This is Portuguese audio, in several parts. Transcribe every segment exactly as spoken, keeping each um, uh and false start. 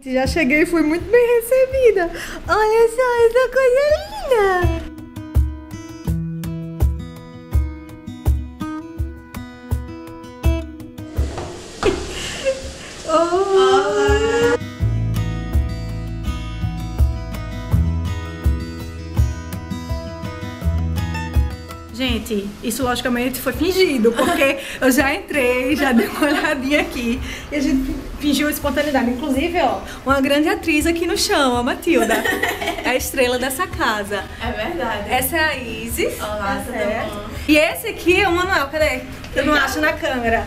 Já cheguei e fui muito bem recebida. Olha só essa coisa linda. Olá. Gente, isso logicamente foi fingido, porque eu já entrei, já dei uma olhadinha aqui e a gente fingiu espontaneidade. Inclusive, ó, uma grande atriz aqui no chão, a Matilda, é a estrela dessa casa. É verdade. Essa é a Isis. Olá, tudo bom? E esse aqui é o Manuel, cadê? Eu não acho na câmera.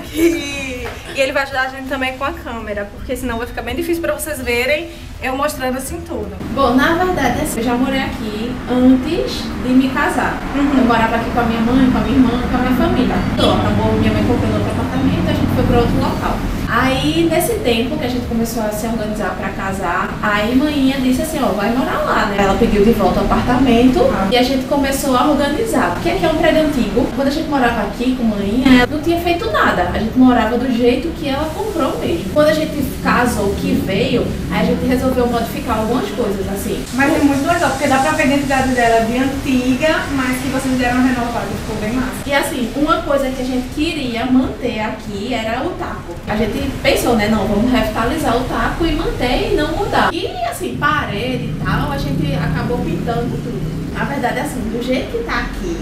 Aqui! E ele vai ajudar a gente também com a câmera, porque senão vai ficar bem difícil pra vocês verem eu mostrando assim tudo. Bom, na verdade, eu já morei aqui antes de me casar. Uhum. Eu morava aqui com a minha mãe, com a minha irmã, com a minha família. Então, acabou, minha mãe comprou outro apartamento, a gente foi para outro local. Aí, nesse tempo que a gente começou a se organizar para casar, aí maninha disse assim, ó, vai morar lá, né? Ela pediu de volta o apartamento ah. e a gente começou a organizar. Porque aqui é um prédio antigo. Quando a gente morava aqui com maninha, ela não tinha feito nada. A gente morava do jeito que ela comprou mesmo. Quando a gente casou, que veio, aí a gente resolveu modificar algumas coisas, assim. Mas é muito legal, porque dá pra ver a identidade dela de antiga, mas que vocês deram uma renovada, ficou bem massa. E assim, uma coisa que a gente queria manter aqui era o taco. A gente pensou, né, não, vamos revitalizar o taco e manter e não mudar. E assim, parede e tal, a gente acabou pintando tudo. Na verdade, assim, do jeito que tá aqui,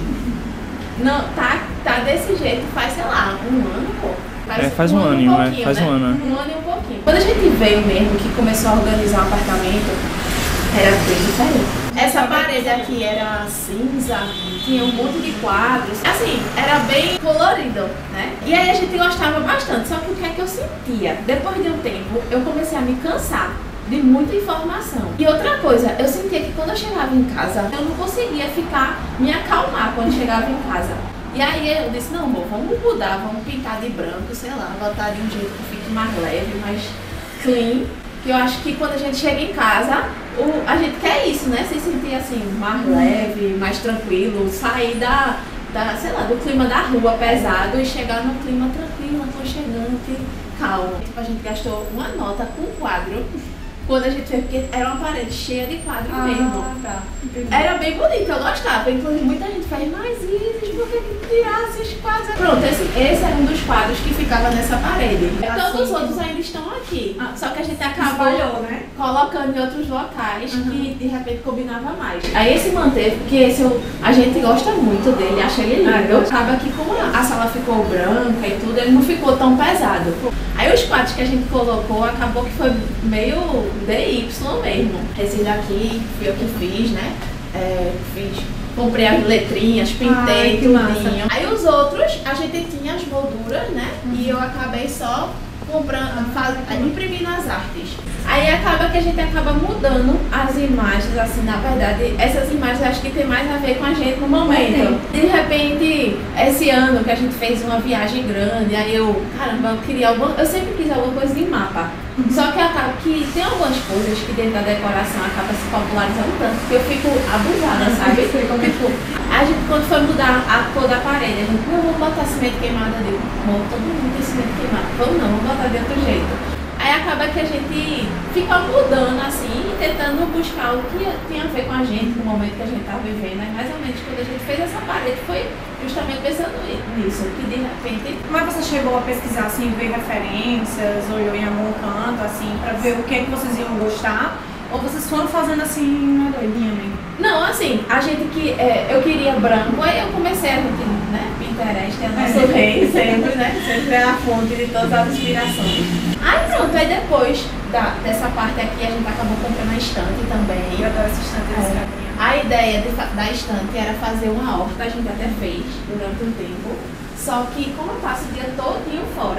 não, tá, tá desse jeito faz, sei lá, um ano, pô. É, faz um, um ano, um né? Faz né? um ano. Um ano e um pouquinho. Quando a gente veio mesmo, que começou a organizar o apartamento, era bem diferente. Essa parede aqui era cinza, tinha um monte de quadros. Assim, era bem colorido, né? E aí a gente gostava bastante, só que o que é que eu sentia? Depois de um tempo, eu comecei a me cansar de muita informação. E outra coisa, eu sentia que quando eu chegava em casa, eu não conseguia ficar, me acalmar quando chegava em casa. E aí eu disse, não amor, vamos mudar, vamos pintar de branco, sei lá, botar de um jeito que fique mais leve, mais clean. Que eu acho que quando a gente chega em casa, o, a gente quer isso, né? Se sentir assim, mais leve, mais tranquilo, sair da, da, sei lá, do clima da rua pesado e chegar num clima tranquilo, aconchegante, calmo. A gente gastou uma nota com quadro. Quando a gente fez, porque era uma parede cheia de quadro ah, mesmo. Tá. Era bem bonito, eu gostava. Inclusive, muita gente faz, mas Isis, por que tirasse os quadros? Pronto, esse, esse era um dos quadros que ficava nessa parede. Assim, todos os outros ainda estão aqui. Ah, só que a gente acabou espalhou, né? colocando em outros locais uhum. que de repente combinava mais. Aí esse manteve, porque esse eu, a gente gosta muito dele, acha ele lindo. Ah, acaba que como a sala ficou branca e tudo, ele não ficou tão pesado. Aí os quadros que a gente colocou, acabou que foi meio D Y mesmo. Esse daqui fui eu que fiz, né? É, fiz, comprei as letrinhas, pintei tudinho. Aí os outros, a gente tinha as molduras, né? Uhum. E eu acabei só comprando, faz, imprimindo as artes. Aí acaba que a gente acaba mudando as imagens, assim, na verdade, essas imagens acho que tem mais a ver com a gente no momento. De repente, esse ano que a gente fez uma viagem grande, aí eu, caramba, eu queria alguma, eu sempre quis alguma coisa de mapa. Uhum. Só que acaba que tem algumas coisas que dentro da decoração acaba se popularizando tanto que eu fico abusada, sabe? Tipo, a gente quando foi mudar a cor da parede, a gente, não, vamos botar cimento queimado ali. Bom, todo mundo tem cimento queimado. Vamos não, vamos botar de outro jeito. Aí acaba que a gente fica mudando assim, tentando buscar o que tem a ver com a gente no momento que a gente tá vivendo. Aí mais ou menos quando a gente fez essa parede foi justamente pensando nisso, que de repente... Mas você chegou a pesquisar assim, ver referências, olhou em algum canto assim, pra ver o que é que vocês iam gostar? Ou vocês foram fazendo assim, na doidinha mesmo? Não, assim, a gente que... É, eu queria branco, aí eu comecei a gente, né, Pinterest é o nosso é. rei sempre, né? Sempre é a fonte de todas as inspirações. Aí pronto, aí depois da, dessa parte aqui a gente acabou comprando a estante também. Eu adoro essa estante desse é. A ideia de, da estante era fazer uma horta, a gente até fez durante um tempo. Só que como eu passo o dia todinho fora,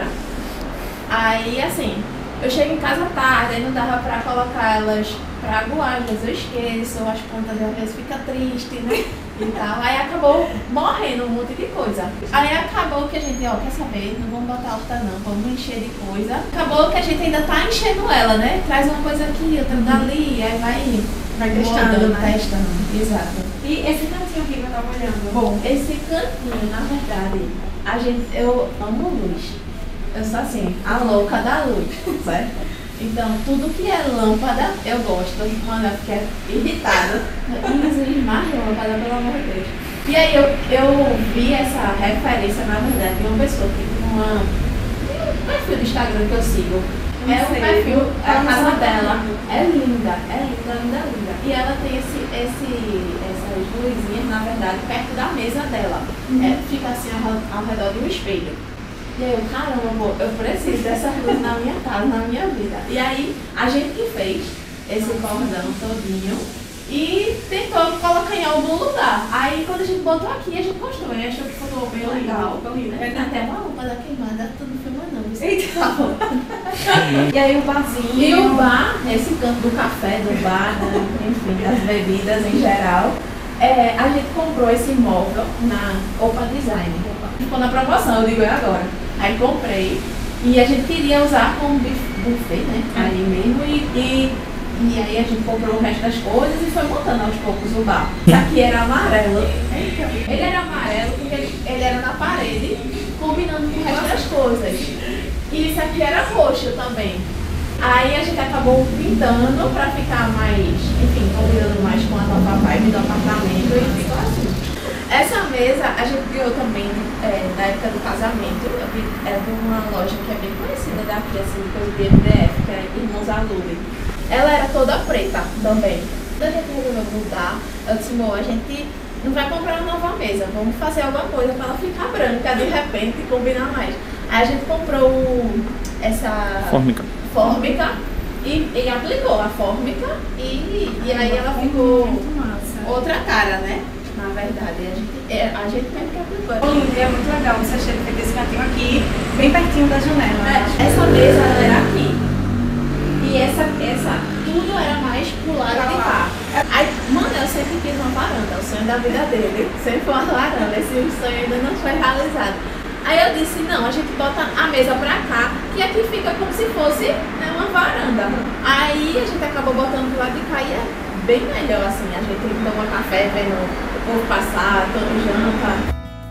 aí assim, eu chego em casa tarde, aí não dava pra colocar elas pra aguar, às vezes eu esqueço, as plantas às vezes fica triste, né? E tal. Aí acabou morrendo um monte de coisa. Aí acabou que a gente, ó, quer saber, não vamos botar horta não, vamos encher de coisa. Acabou que a gente ainda tá enchendo ela, né? Traz uma coisa aqui, outra dali, aí vai, vai testando, né? Testando, exato. E esse cantinho aqui que eu tava olhando? Bom, esse cantinho, na verdade, a gente, eu amo luz. Eu sou assim, a louca da luz, certo? Então, tudo que é lâmpada, eu gosto. Quando eu fico irritada, Isa, mais lâmpada, pelo amor de Deus. E aí eu, eu vi essa referência, na verdade, de uma pessoa que tem uma, um perfil do Instagram que eu sigo. É o perfil, a casa dela é linda, é linda, linda, linda. E ela tem esse, esse, essas luzinhas, na verdade, perto da mesa dela. Uhum. É, fica assim ao, ao redor de um espelho. E aí eu, caramba, amor, eu preciso dessa luz na minha casa, na minha vida. E aí, a gente que fez esse cordão todinho e tentou colocar em algum lugar. Aí, quando a gente botou aqui, a gente gostou. E achou que ficou bem legal. Né? Tem até uma lâmpada queimada, tudo filmando. E aí o barzinho. E o bar, esse canto do café, do bar, né? Enfim, das bebidas em geral. É, a gente comprou esse móvel na Opa Design. Ficou na promoção, eu digo, é agora. Aí comprei. E a gente queria usar como buffet, né? Ali mesmo. E, e, e aí a gente comprou o resto das coisas e foi montando aos poucos o bar. Isso aqui era amarelo. Ele era amarelo porque ele, ele era na parede, combinando com o resto das coisas. E isso aqui era roxo também. Aí a gente acabou pintando pra ficar mais, enfim, combinando mais com a nova vibe do apartamento e ficou assim. Essa mesa a gente ganhou também é, na época do casamento. Eu vi, é de uma loja que é bem conhecida daqui, assim, coisa de M D F, que é Irmãos Alume. Ela era toda preta também. Quando a gente resolveu mudar, eu disse, amor, a gente não vai comprar uma nova mesa, vamos fazer alguma coisa pra ela ficar branca de repente e combinar mais. Aí a gente comprou essa fórmica, fórmica e, e aplicou a fórmica e, e aí ela ficou outra cara, né? Na verdade, a gente, a gente mesmo que aplicou. É muito legal você ter feito esse cantinho aqui, bem pertinho da janela. É, essa mesa ela era aqui. E essa, essa, tudo era mais pro lado de cá. Aí, mano, eu sempre quis uma varanda, o sonho da vida dele. Sempre foi uma varanda, esse sonho ainda não foi realizado. Aí eu disse, não, a gente bota a mesa pra cá, que aqui fica como se fosse, né, uma varanda. Aí a gente acabou botando do lado de cá e é bem melhor, assim, a gente toma café vendo o povo passar, todo janta.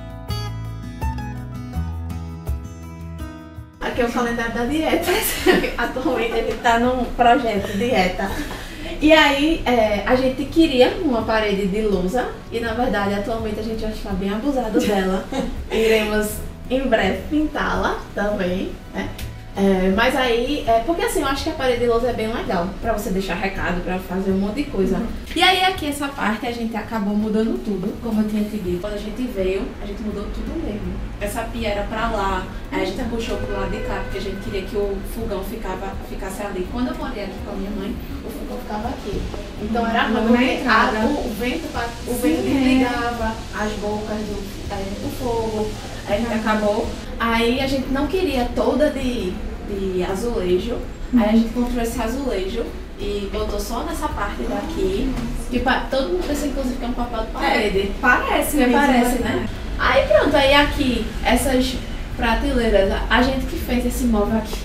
Aqui é o calendário da dieta. Atualmente ele está num projeto de dieta. E aí é, a gente queria uma parede de lousa e na verdade atualmente a gente já está bem abusado dela. Iremos em breve pintá-la também, né? É, mas aí, é, porque assim, eu acho que a parede de lousa é bem legal pra você deixar recado, pra fazer um monte de coisa. E aí aqui essa parte a gente acabou mudando tudo, como eu tinha te dito. Quando a gente veio, a gente mudou tudo mesmo. Essa pia era pra lá, aí a gente puxou pro lado de cá, porque a gente queria que o fogão ficava, ficasse ali. Quando eu morei aqui com a minha mãe, o fogão ficava aqui. Então era ruim, o vento, o vento desligava as bocas do, do fogo. Aí a gente acabou, aí a gente não queria toda de, de azulejo, aí a gente comprou esse azulejo e botou só nessa parte daqui, que todo mundo pensa inclusive que é um papel de parede. É, parece, né? Parece, né? Aí pronto, aí aqui, essas prateleiras, a gente que fez esse móvel aqui.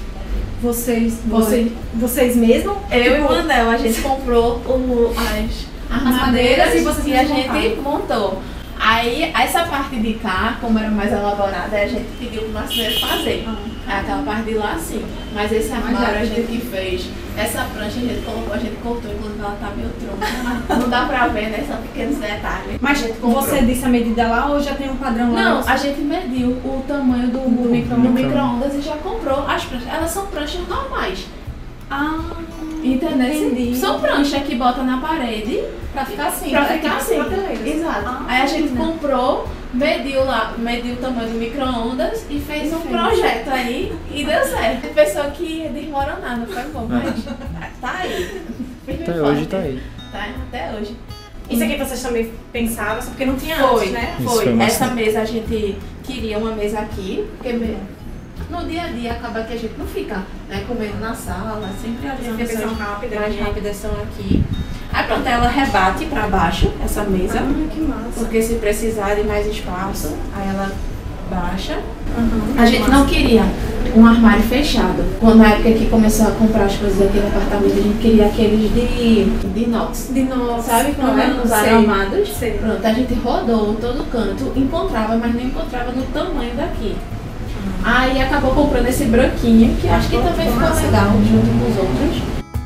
Vocês, vocês, vocês mesmos? Eu tipo, e o Manel, a gente comprou o, as armadeiras e, vocês e a gente montou. Aí, essa parte de cá, como era mais elaborada, a gente pediu pro marceneiro fazer. Ah. Aquela parte de lá, sim. Mas esse armário a gente que fez. Essa prancha a gente colocou, a gente cortou, inclusive ela tá meio tronca. Não dá pra ver, né? São pequenos detalhes. Mas você disse a medida lá ou já tem um padrão lá? Não, a gente mediu o tamanho do, do micro-ondas micro e já comprou as pranchas. Elas são pranchas normais. Ah, entendeu? Entendi. São pranchas que bota na parede pra ficar assim. Pra ficar assim. Exato. Ah, aí a gente comprou, mediu lá, mediu o tamanho do micro-ondas e fez um projeto aí e deu certo. Pensou que ia desmoronar, não foi bom, mas tá aí. Até hoje tá aí. Tá, até hoje. Isso aqui vocês também pensaram, só porque não tinha foi, antes, né? Foi. foi Essa mesa a gente queria uma mesa aqui, porque no dia a dia acaba que a gente não fica, né, comendo na sala, sempre as refeições rápidas, mais rápidas são aqui. Aí pronto, ela rebate pra baixo, essa mesa, ah, que massa. Porque se precisar de mais espaço, aí ela baixa. Uhum, a gente massa. não queria um armário fechado. Quando na época que começou a comprar as coisas aqui no apartamento, a gente queria aqueles de, de inox. De inox. Sabe como é? Uhum, Os aramados. Sei. Pronto, a gente rodou todo canto, encontrava, mas não encontrava no tamanho daqui. Aí acabou comprando esse branquinho, que acho que também ficou legal, junto com os outros.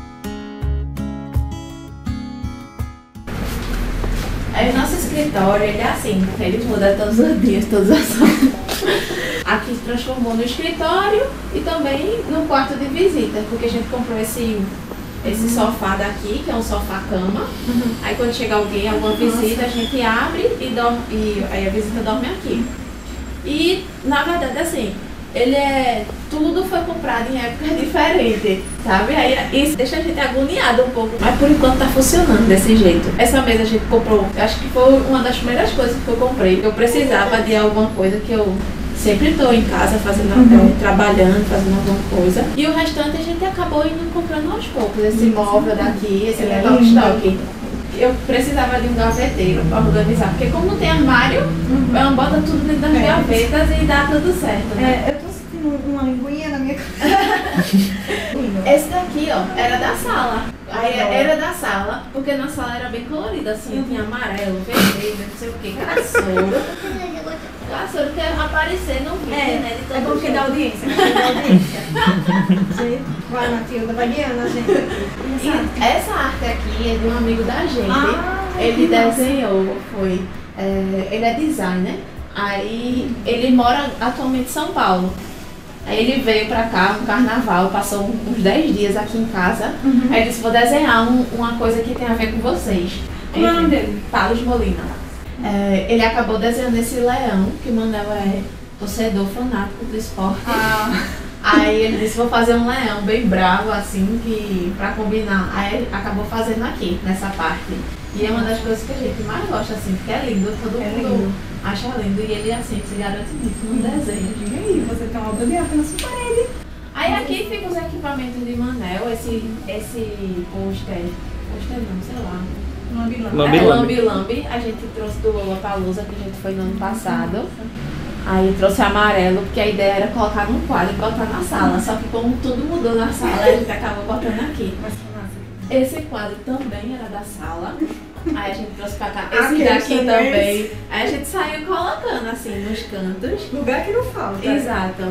Aí o nosso escritório, ele é assim, ele muda todos os dias, todas as horas. Aqui se transformou no escritório e também no quarto de visita, porque a gente comprou esse, esse sofá daqui, que é um sofá-cama. Uhum. Aí quando chega alguém, alguma visita, a gente abre e, dorme, e aí a visita dorme aqui. E, na verdade, assim, ele é... Tudo foi comprado em épocas diferentes, sabe? Aí isso deixa a gente agoniado um pouco. Mas por enquanto tá funcionando desse jeito. Essa mesa a gente comprou, acho que foi uma das primeiras coisas que eu comprei. Eu precisava de alguma coisa que eu sempre estou em casa fazendo, uhum. trabalhando, fazendo alguma coisa. E o restante a gente acabou indo comprando aos poucos. Esse móvel daqui, esse laptop. Eu precisava de um gaveteiro para organizar, porque como não tem armário, uhum. eu boto tudo dentro das é. gavetas e dá tudo certo, né? É, eu tô sentindo uma linguinha na minha cabeça. Esse daqui, ó, era da sala. Aí era da sala, porque na sala era bem colorida, assim, tinha amarelo, vermelho, não sei o que, caçouro. Caçouro quer aparecer no vídeo, é, né? De todo é porque dá audiência, né? Dá audiência. Vai, Matilda, vai guiando a gente. E essa arte aqui é de um amigo da gente. Ah, ele desenhou, foi. É, ele é designer. Aí ele mora atualmente em São Paulo. Aí ele veio pra cá no carnaval, passou uns dez dias aqui em casa. Uhum. Aí ele disse, vou desenhar um, uma coisa que tem a ver com vocês. Qual é o nome dele? Carlos Molina. É, ele acabou desenhando esse leão, que o Manel é torcedor fanático do esporte. Ah. Aí ele disse, vou fazer um leão bem bravo, assim, que, pra combinar. Aí ele acabou fazendo aqui, nessa parte. E é uma das coisas que a gente mais gosta, assim, porque é lindo, todo é mundo lindo. Acha lindo. E ele, assim, se garante muito no desenho. Diga aí, você tem uma obra de arte na sua parede. Aí aqui ficam os equipamentos de Manel, esse, esse pôster, pôster não, sei lá. Lambi Lambi. Lambi, é, lambi. lambi lambi. A gente trouxe do Lollapalooza, que a gente foi no ano passado. Aí trouxe amarelo, porque a ideia era colocar num quadro e botar na sala. Só que como tudo mudou na sala, a gente acabou botando aqui. Esse quadro também era da sala. Aí a gente trouxe pra cá. Esse daqui também. Aí a gente saiu colocando assim nos cantos. Lugar que não falta. Exato.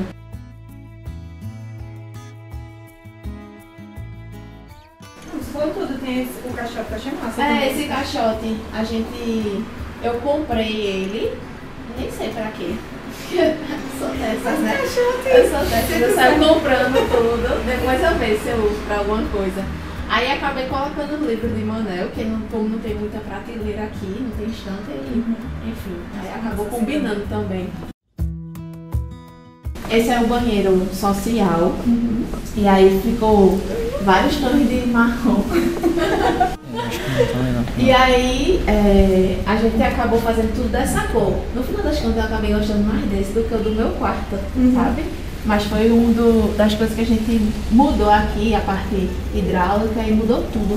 Foi tudo, tem esse, o caixote que eu achei massa. É, esse caixote, a gente... Eu comprei ele, nem sei pra quê. Eu sou dessas, né? Eu sou dessas, eu saio comprando tudo, depois eu vejo se eu uso pra alguma coisa. Aí acabei colocando os livros de Manel, que não, como não tem muita prateleira aqui, não tem estante, aí, uhum. enfim, aí acabou combinando também. Esse é o banheiro social, uhum. e aí ficou vários tons de marrom. E aí é, a gente acabou fazendo tudo dessa cor. No final das contas eu acabei gostando mais desse do que o do meu quarto, uhum. sabe? Mas foi um do, das coisas que a gente mudou aqui, a parte hidráulica, e mudou tudo.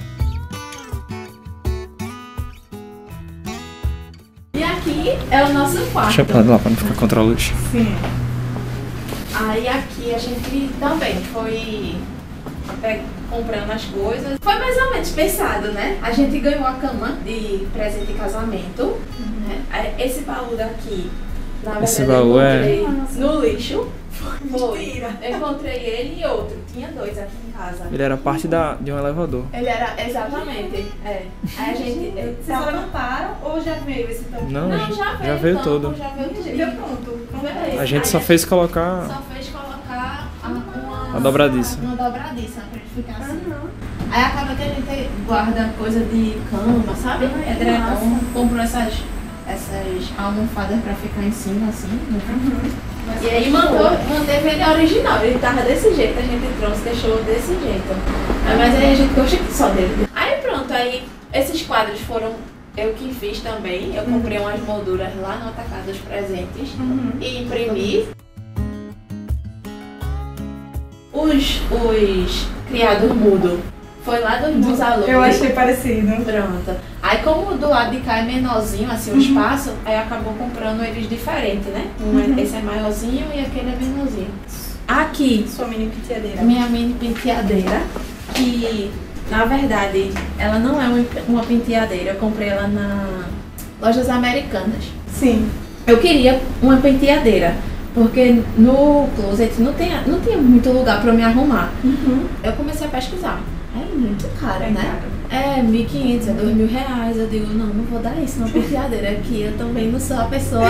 E aqui é o nosso quarto. Deixa eu parar lá pra não ficar contra a luz. Sim. Aí aqui a gente também foi é, comprando as coisas. Foi mais ou menos pensado, né? A gente ganhou a cama de presente de casamento. Uhum. Né? Esse baú daqui, na verdade, Esse baú eu encontrei é... no lixo. Foi. Eu encontrei ele e outro. Tinha dois aqui em casa. Ele era parte da, de um elevador. Ele era, exatamente. É. Aí a gente... Vocês só levantaram ou já veio esse tampo? Não, Não, já veio, já veio tampo, todo. Já veio tudo. Já pronto. pronto. A gente só fez colocar... Só fez colocar uma... A dobradiça. Uma dobradiça, pra ele ficar assim. Uhum. Aí acaba que a gente guarda coisa de cama, sabe? É edredom. Comprou essas, essas almofadas pra ficar em cima, assim. Uhum. E aí mandou, manteve ele original, ele tava desse jeito, a gente trouxe, deixou desse jeito. Mas aí a gente gosta só dele. Aí pronto, aí esses quadros foram eu que fiz também. Eu comprei umas molduras lá no Atacado dos Presentes uhum. e imprimi. Os, os criados mudos foi lá dos meus alunos. Eu achei parecido. Pronto. Aí como do lado de cá é menorzinho, assim, o uhum. espaço, aí acabou comprando eles diferentes, né? Um é, uhum. Esse é maiorzinho e aquele é menorzinho. Aqui, sua mini penteadeira. Minha mini penteadeira, que na verdade ela não é uma penteadeira, eu comprei ela na Lojas Americanas. Sim. Eu queria uma penteadeira, Porque no closet não tinha, não tinha muito lugar pra eu me arrumar. Uhum. Eu comecei a pesquisar. É muito caro, É né? caro. É mil e quinhentos, é dois mil reais. Eu digo, não, não vou dar isso, não, penteadeira aqui. Eu também não sou a pessoa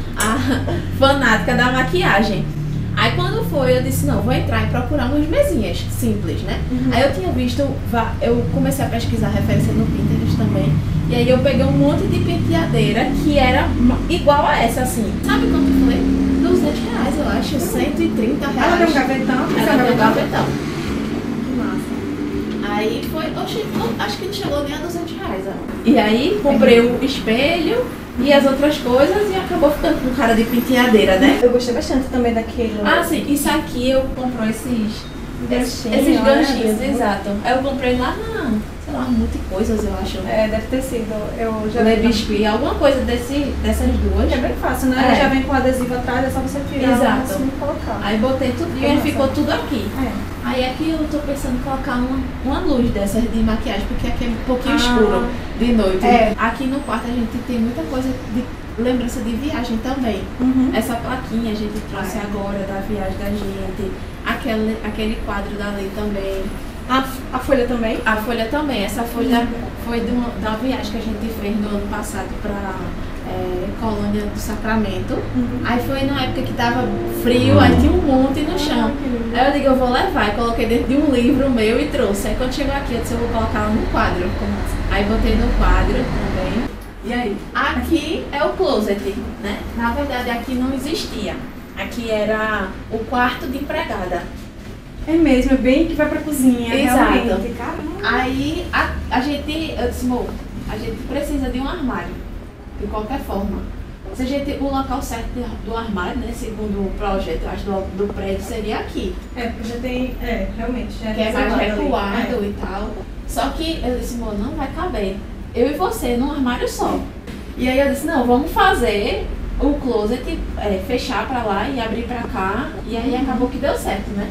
a fanática da maquiagem. Aí quando foi, eu disse, não, vou entrar e procurar umas mesinhas simples, né? Uhum. Aí eu tinha visto, eu comecei a pesquisar referência no Pinterest também. E aí eu peguei um monte de penteadeira que era igual a essa, assim. Sabe quanto foi? duzentos reais, eu acho, cento e trinta reais. Ela tem um gavetão? Ela tem um gavetão. Que massa. Aí foi, oxe, não, acho que não chegou nem a duzentos reais. Ó. E aí comprei o espelho e as outras coisas e acabou ficando com cara de penteadeira, né? Eu gostei bastante também daquele. Ah, sim, isso aqui eu comprei esses, esses, Ganchinho, esses ganchinhos, né? exato. Aí eu comprei lá na, sei lá, Multicoisas, eu acho. É, deve ter sido. Eu já Le vi. Biscuit, alguma coisa desse, dessas duas. É bem fácil, né? É. Ela já vem com adesivo atrás, é só você tirar Exato. assim e colocar. Aí botei tudo e Nossa. ficou tudo aqui. É. Aí aqui eu tô pensando em colocar uma, uma luz dessas de maquiagem, porque aqui é um pouquinho Ah. escuro de noite. É. Aqui no quarto a gente tem muita coisa de lembrança de viagem também. Uhum. Essa plaquinha a gente trouxe Ah, é. agora da viagem da gente. Aquele, aquele quadro dali também. A, a folha também? A folha também. Essa folha foi de uma, da viagem que a gente fez no ano passado pra é, Colônia do Sacramento. Uhum. Aí foi na época que tava frio, aí tinha um monte no chão. que lindo. Aí eu digo, eu vou levar. E coloquei dentro de um livro meu e trouxe. Aí quando chegou aqui, eu disse, eu vou colocar ela no quadro. Aí botei no quadro também. E aí? Aqui é o closet, né? Na verdade, aqui não existia. Aqui era o quarto de empregada. É mesmo, é bem que vai pra cozinha. Exato. Realmente. Caramba. Aí a, a gente, eu disse, amor, a gente precisa de um armário, de qualquer forma. Se a gente, o local certo de- do armário, né, segundo o projeto, eu acho, do, do prédio, seria aqui. É, porque já tem. É, realmente. Já Que é mais isolado ali. recuado e tal. Só que eu disse, amor, não vai caber. Eu e você num armário só. E aí eu disse, não, vamos fazer o closet, é, fechar pra lá e abrir pra cá. E aí acabou que deu certo, né?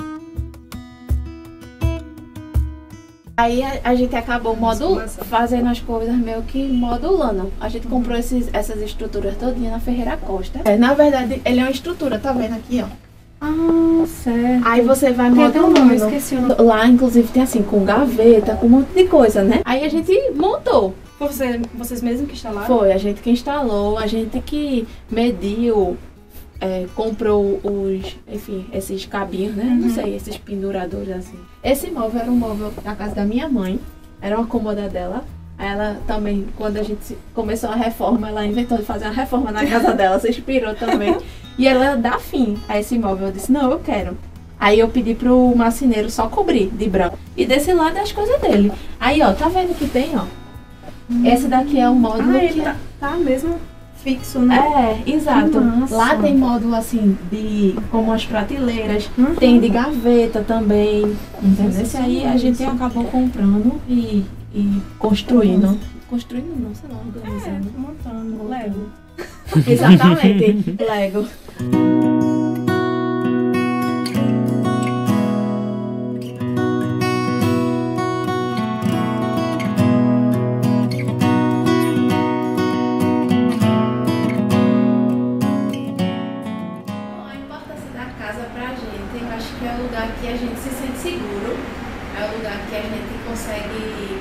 Aí a, a gente acabou modul, fazendo as coisas meio que modulando. A gente comprou esses, essas estruturas todinha na Ferreira Costa. É, na verdade, ele é uma estrutura, tá vendo aqui, ó? Ah, certo. Aí você vai Tem até um modulando. nome, esqueci o nome. Lá, inclusive, tem assim, com gaveta, com um monte de coisa, né? Aí a gente montou. Foi você, vocês mesmos que instalaram? Foi, a gente que instalou, a gente que mediu, é, comprou os, enfim, esses cabinhos, né? Não sei, esses penduradores assim. Esse móvel era um móvel da casa da minha mãe, era uma cômoda dela. Aí ela também, quando a gente se- começou a reforma, ela inventou de fazer uma reforma na casa dela, se inspirou também. E ela dá fim a esse móvel. Eu disse, não, eu quero. Aí eu pedi pro marceneiro só cobrir de branco. E desse lado é as coisas dele. Aí, ó, tá vendo que tem, ó? Esse daqui é o módulo Ah, que ele é... tá, tá mesmo fixo, né? É, exato. Que massa. Lá tem módulo assim de como as prateleiras, Uhum. tem de gaveta também. Entendeu? Esse aí a gente acabou comprando e, e construindo. Construindo não, sei lá, É, organizando. montando, Lego. Exatamente, Lego. A importância da casa pra gente, eu acho que é o lugar que a gente se sente seguro, é o lugar que a gente consegue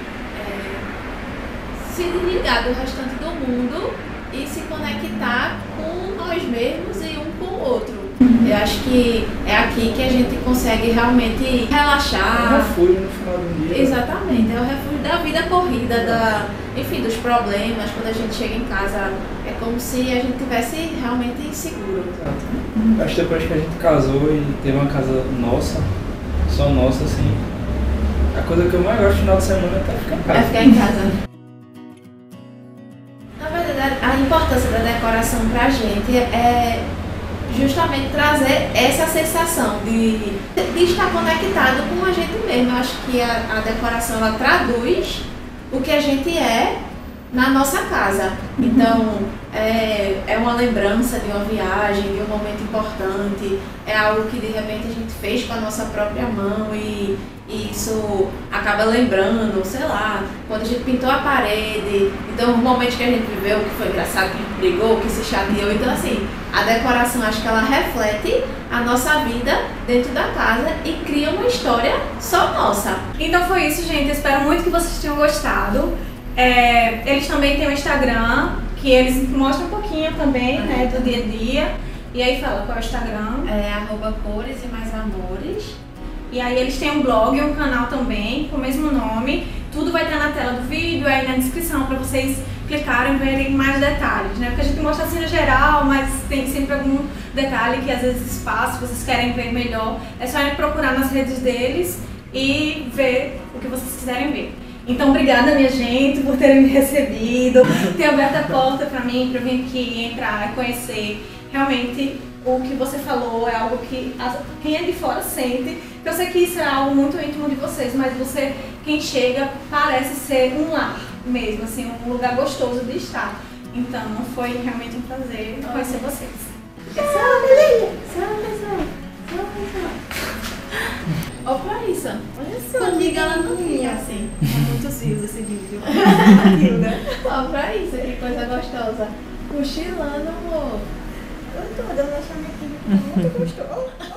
é, se desligar do restante do mundo e se conectar com nós mesmos e um com o outro. Eu acho que é aqui que a gente consegue realmente relaxar. refúgio no final do dia. Exatamente, é o refúgio da vida corrida, da, enfim, dos problemas. Quando a gente chega em casa, é como se a gente tivesse realmente seguro. Exato. Acho que depois que a gente casou e teve uma casa nossa, só nossa, assim, a coisa que eu mais gosto no final de semana é ficar em É casa. ficar em casa. Na verdade, a importância da decoração pra gente é justamente trazer essa sensação de, de estar conectado com a gente mesmo. Eu acho que a, a decoração ela traduz o que a gente é na nossa casa. Então, é, é uma lembrança de uma viagem, de um momento importante, é algo que de repente a gente fez com a nossa própria mão e, e isso acaba lembrando, sei lá, quando a gente pintou a parede, então os momentos que a gente viveu, que foi engraçado, que a gente brigou, que se chateou, então assim, a decoração acho que ela reflete a nossa vida dentro da casa e cria uma história só nossa. Então foi isso, gente, eu espero muito que vocês tenham gostado. É, eles também têm um Instagram, que eles mostram um pouquinho também, é. né, do dia a dia. E aí fala qual é o Instagram? É arroba cores e mais amores. E aí eles têm um blog e um canal também, com o mesmo nome. Tudo vai estar na tela do vídeo, aí na descrição, para vocês clicarem e verem mais detalhes, né? Porque a gente mostra assim no geral, mas tem sempre algum detalhe que às vezes passa, se vocês querem ver melhor. É só ir procurar nas redes deles e ver o que vocês quiserem ver. Então, obrigada, minha gente, por terem me recebido, ter aberto a porta para mim, para eu vir aqui, entrar, conhecer. Realmente, o que você falou é algo que quem é de fora sente. Eu sei que isso é algo muito íntimo de vocês, mas você, quem chega, parece ser um lar mesmo, assim, um lugar gostoso de estar. Então, foi realmente um prazer conhecer vocês. Tchau, Belinha! Tchau, pessoal! Tchau, pessoal! Ó pra isso, olha só, liga ela no vinha assim. É muitos views esse vídeo. Ó pra isso, que coisa gostosa. Cochilando, amor. Eu tô dando essa minha filha muito gostosa.